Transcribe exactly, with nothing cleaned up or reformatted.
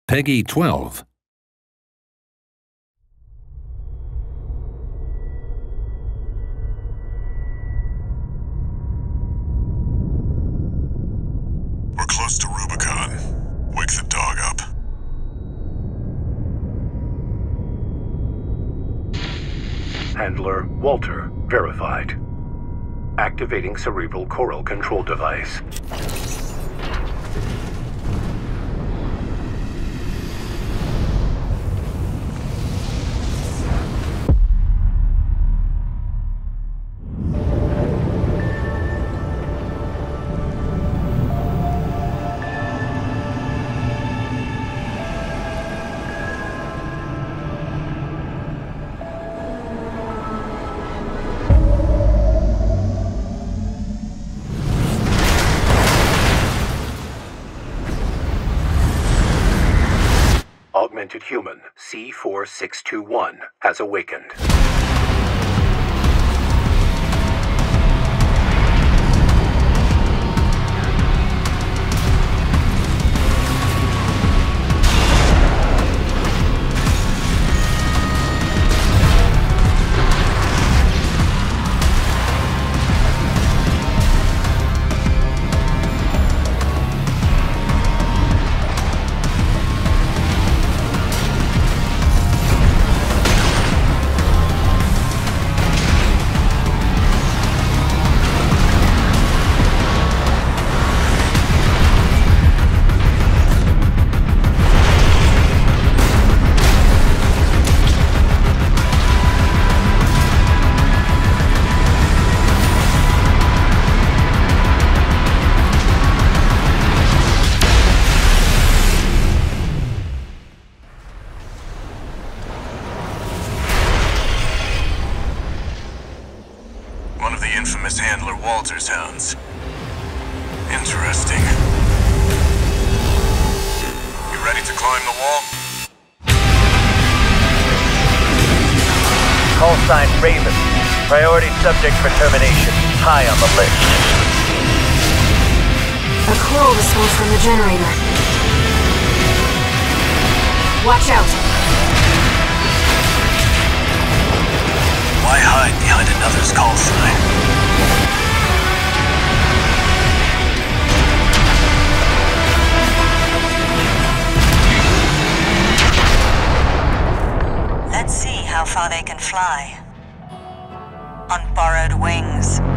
Peggy twelve. We're close to Rubicon. Wake the dog up. Handler Walter, verified. Activating cerebral coral control device. Augmented human C four six two one has awakened. One of the infamous Handler Walter's hounds. Interesting. You ready to climb the wall? Call sign Raven. Priority subject for termination. High on the list. A coral response from the generator. Watch out! Why hide behind another's call sign? Let's see how far they can fly. On borrowed wings.